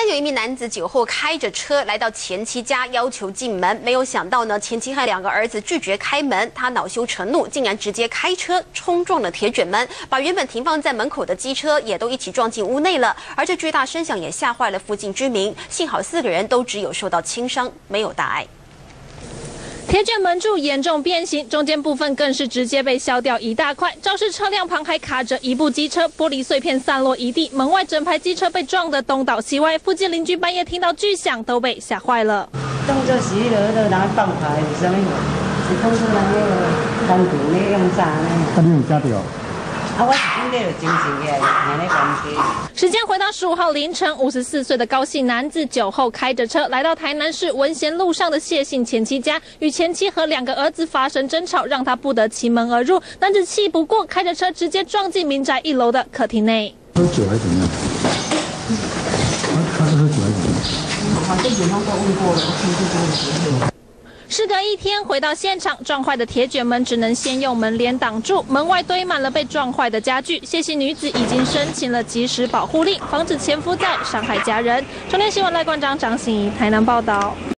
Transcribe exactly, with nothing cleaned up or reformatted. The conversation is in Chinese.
南有一名男子酒后开着车来到前妻家，要求进门，没有想到呢，前妻和两个儿子拒绝开门，他恼羞成怒，竟然直接开车冲撞了铁卷门，把原本停放在门口的机车也都一起撞进屋内了。而这巨大声响也吓坏了附近居民，幸好四个人都只有受到轻伤，没有大碍。 铁卷门柱严重变形，中间部分更是直接被削掉一大块。肇事车辆旁还卡着一部机车，玻璃碎片散落一地，门外整排机车被撞得东倒西歪。附近邻居半夜听到巨响，都被吓坏了。 当作是迄个迄个人放牌，有啥物？是当作人迄个单独咧用炸呢？啊，你有惊到？ 啊，我是今天就精神起来，听咧关系。 时间回到十五号凌晨，五十四岁的高姓男子酒后开着车来到台南市文贤路上的谢姓前妻家，与前妻和两个儿子发生争吵，让他不得其门而入。男子气不过，开着车直接撞进民宅一楼的客厅内。 喝酒还是怎么样？他他是喝酒还是怎么样？ 好像警方都问过了，听说这个时候。 事隔一天回到现场，撞坏的铁卷门只能先用门帘挡住，门外堆满了被撞坏的家具。谢姓女子已经申请了即时保护令，防止前夫再伤害家人。中天新闻赖冠章、张欣怡台南报道。